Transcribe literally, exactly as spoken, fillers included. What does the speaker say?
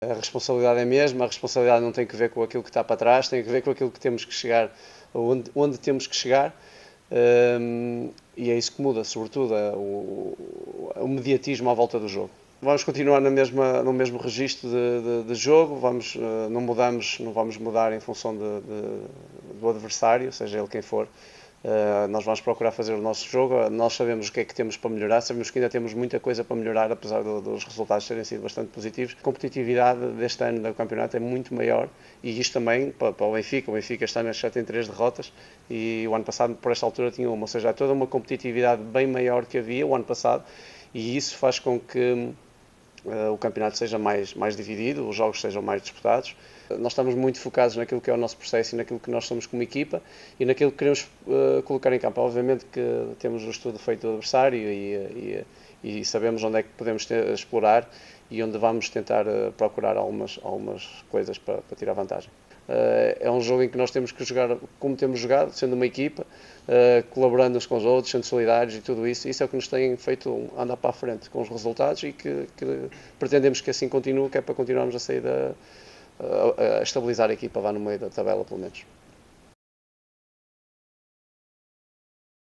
A responsabilidade é a mesma, a responsabilidade não tem que ver com aquilo que está para trás, tem que ver com aquilo que temos que chegar, onde, onde temos que chegar, um, e é isso que muda, sobretudo, é o, o mediatismo à volta do jogo. Vamos continuar na mesma, no mesmo registro de, de, de jogo, vamos, não mudamos, não vamos mudar em função de, de, do adversário, seja ele quem for. Uh, nós vamos procurar fazer o nosso jogo, nós sabemos o que é que temos para melhorar, sabemos que ainda temos muita coisa para melhorar, apesar do, dos resultados terem sido bastante positivos. A competitividade deste ano do campeonato é muito maior e isto também para, para o Benfica. O Benfica este ano já tem três derrotas e o ano passado por esta altura tinha uma, ou seja, há toda uma competitividade bem maior que havia o ano passado e isso faz com que uh, o campeonato seja mais, mais dividido, os jogos sejam mais disputados. Nós estamos muito focados naquilo que é o nosso processo e naquilo que nós somos como equipa e naquilo que queremos uh, colocar em campo. Obviamente que temos o estudo feito do adversário e, e, e sabemos onde é que podemos ter, explorar e onde vamos tentar uh, procurar algumas, algumas coisas para, para tirar vantagem. Uh, é um jogo em que nós temos que jogar como temos jogado, sendo uma equipa, uh, colaborando uns com os outros, sendo solidários e tudo isso. Isso é o que nos tem feito andar para a frente com os resultados e que, que pretendemos que assim continue, que é para continuarmos a sair da... a estabilizar a equipa lá no meio da tabela, pelo menos.